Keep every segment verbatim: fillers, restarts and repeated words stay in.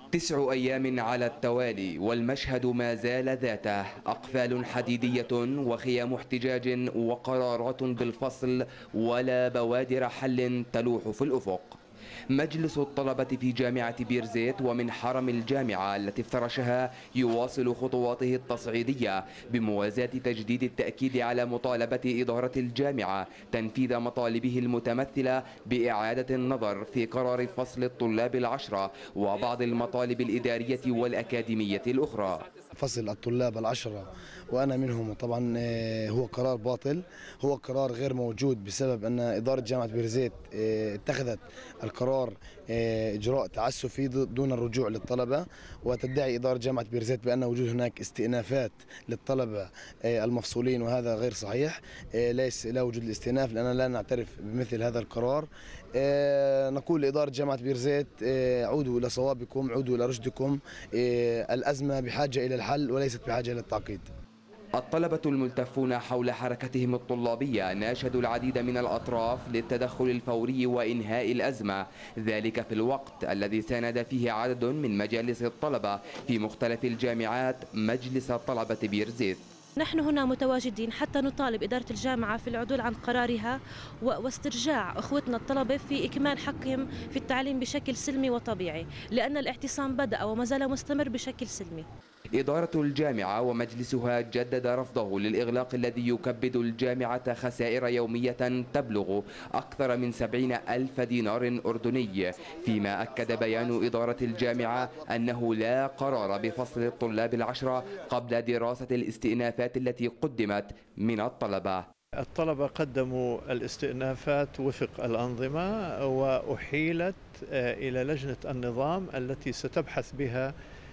تسع أيام على التوالي والمشهد ما زال ذاته، أقفال حديدية وخيام احتجاج وقرارات بالفصل ولا بوادر حل تلوح في الأفق. مجلس الطلبة في جامعة بيرزيت ومن حرم الجامعة التي افترشها يواصل خطواته التصعيدية بموازاة تجديد التأكيد على مطالبة إدارة الجامعة تنفيذ مطالبه المتمثلة بإعادة النظر في قرار فصل الطلاب العشرة وبعض المطالب الإدارية والأكاديمية الأخرى. فصل الطلاب العشرة وأنا منهم، طبعا هو قرار باطل، هو قرار غير موجود بسبب أن إدارة جامعة بيرزيت اتخذت القرار إجراء تعسفي دون الرجوع للطلبة، وتدعي إدارة جامعة بيرزيت بأن وجود هناك استئنافات للطلبة المفصولين، وهذا غير صحيح. ليس لا وجود الاستئناف لأننا لا نعترف بمثل هذا القرار. نقول لإدارة جامعة بيرزيت عودوا إلى صوابكم، عودوا إلى رشدكم، الأزمة بحاجة إلى الحل وليست بحاجة إلى التعقيد. الطلبة الملتفون حول حركتهم الطلابية ناشدوا العديد من الأطراف للتدخل الفوري وإنهاء الأزمة، ذلك في الوقت الذي ساند فيه عدد من مجالس الطلبة في مختلف الجامعات مجلس طلبة بيرزيت. نحن هنا متواجدين حتى نطالب إدارة الجامعة في العدول عن قرارها واسترجاع أخوتنا الطلبة في إكمال حقهم في التعليم بشكل سلمي وطبيعي، لأن الاعتصام بدأ وما زال مستمر بشكل سلمي. إدارة الجامعة ومجلسها جدد رفضه للإغلاق الذي يكبد الجامعة خسائر يومية تبلغ أكثر من سبعين ألف دينار أردني، فيما أكد بيان إدارة الجامعة أنه لا قرار بفصل الطلاب العشرة قبل دراسة الاستئنافات التي قدمت من الطلبة. الطلبة قدموا الاستئنافات وفق الأنظمة وأحيلت إلى لجنة النظام التي ستبحث بها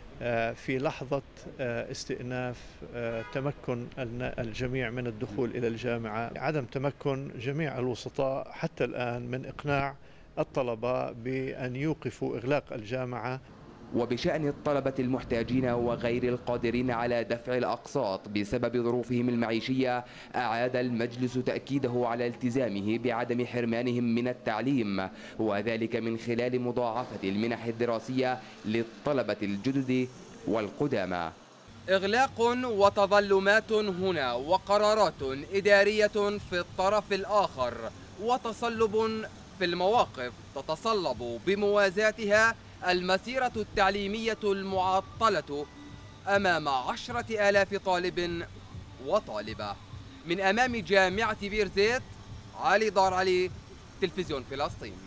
في لحظة استئناف تمكن الجميع من الدخول إلى الجامعة. عدم تمكن جميع الوسطاء حتى الآن من إقناع الطلبة بأن يوقفوا إغلاق الجامعة. وبشأن الطلبة المحتاجين وغير القادرين على دفع الأقساط بسبب ظروفهم المعيشية، أعاد المجلس تأكيده على التزامه بعدم حرمانهم من التعليم، وذلك من خلال مضاعفة المنح الدراسية للطلبة الجدد والقدامى. إغلاق وتظلمات هنا وقرارات إدارية في الطرف الآخر وتصلب في المواقف تتصلب بموازاتها المسيرة التعليمية المعطلة أمام عشرة آلاف طالب وطالبة. من أمام جامعة بيرزيت، علي دار علي، تلفزيون فلسطين.